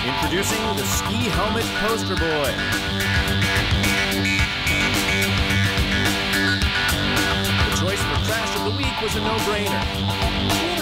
Introducing the Ski Helmet Poster Boy. The choice for Trash of the Week was a no-brainer.